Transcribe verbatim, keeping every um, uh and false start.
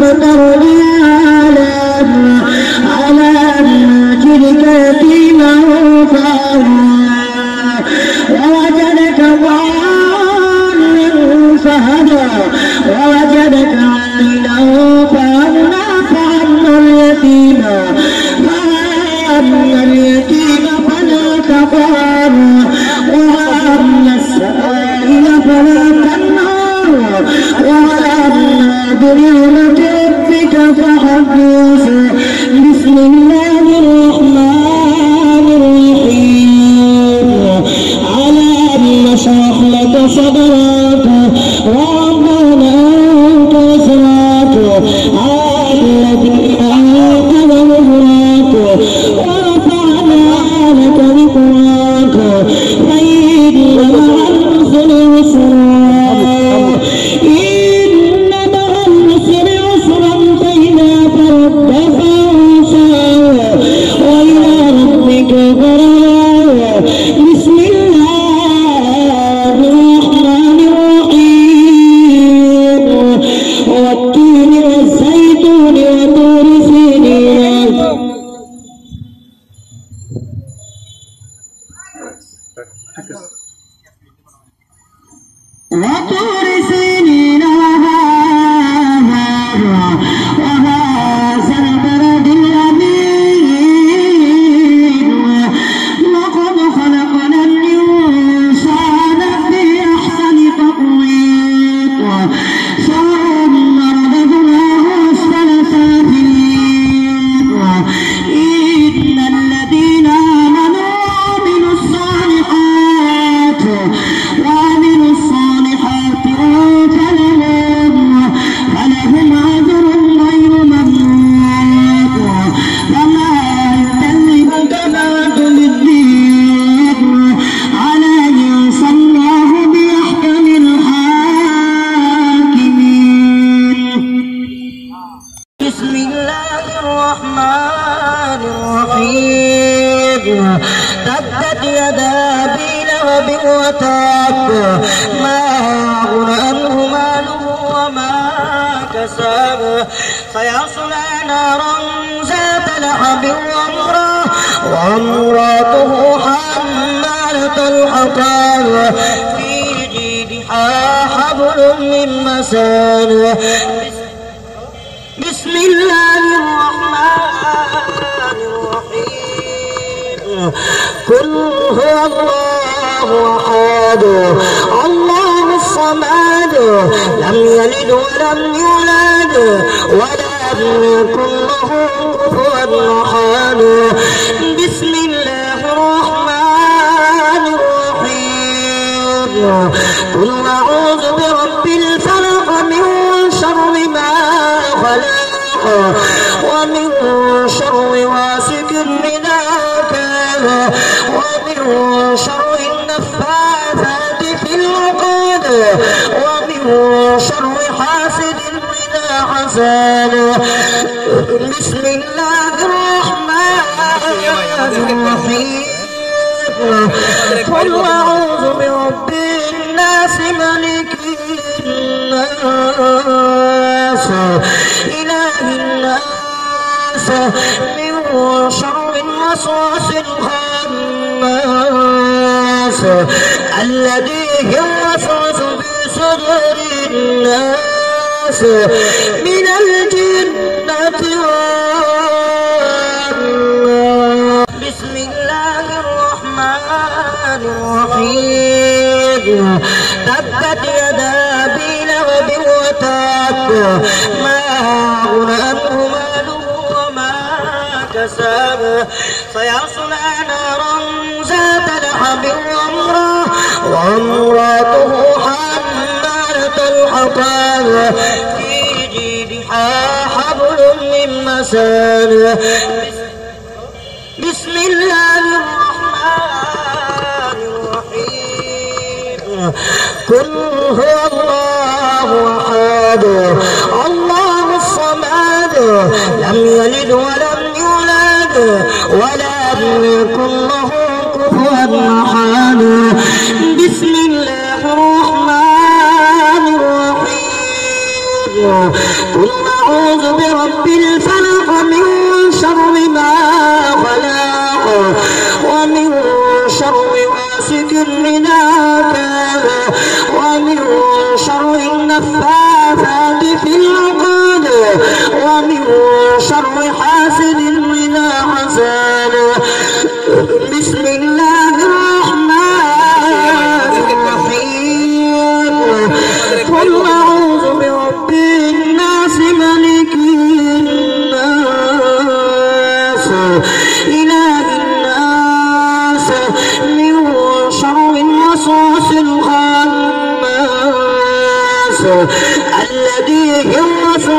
ووجدك عائلا فأغنى فأما اليتيم فأما اليتيم فلا تقهر وأما السائل فلا تنهر وأما بنعمة ربك فحدث. بسم الله الرحمن الرحيم. على أن نشرح لك صدرك ووضعنا عنك وزرك الذي أنقذ ظهرك ورفعنا لك ذكرك فإن مع العسر يسرا إن مع العسر يسرا فإذا فرغت فانصب وإلى ربك فارغب. بسم الله الرحمن الرحيم. والتين والزيتون وطور سينين. وطور سينين وهذا البلد الأمين. لقد خلقنا الإنسان في أحسن تقويم ثم رددناه أسفل سافلين. إن الذين آمنوا وعملوا الصالحات وعملوا الصالحات فلهم فلهم أجر غير ممنون. فما يكذبك بعد بالدين عليه الله بأحكم الحاكمين. بسم الله الرحمن الرحيم. تبت يدا أبي لهب وتب ما أغنى عنه ماله وما كسب سيصلى نارا ذات لهب وامرأته حمالة الحطب في جيدها حبل من مسد. بسم الله الرحمن الرحيم. قل هو الله أحد الله الصمد لم يلد ولم يولد ولم يكن له كفوا أحد. بسم الله الرحمن الرحيم. قل أعوذ برب الفلق من شر ما خلق ومن شر غاسق إذا وقب ومن شر النفاثات في العقد ومن شر حاسد إذا حسد. بسم الله الرحمن الرحيم. قل أعوذ برب الناس ملك الناس إله الناس من شر الوسواس الخناس الذي يوسوس في صدور الناس من الجنة والناس. بسم الله الرحمن الرحيم. تبت يدا أبي لهب وتب ما أغنى عنه ماله وما كسب سيصلى نارا ذات لهب وامرأته حمالة الحطب في جيدها حبل من مسد. بسم الله الرحمن الرحيم. قل هو الله أحد الله الصمد لم يلد ولم يولد ولم يكن له كفوا أحد. بسم الله الرحمن الرحيم. قل أعوذ برب الفلق من شر ما خلق ومن شر غاسق إذا وقب ومن شر النفاثات في العقد ومن شر حاسد إذا حسد. بسم الله الرحمن الرحيم. قل أعوذ برب الناس ملك الناس إله الناس من شر الوسواس الخناس الذي يوسوس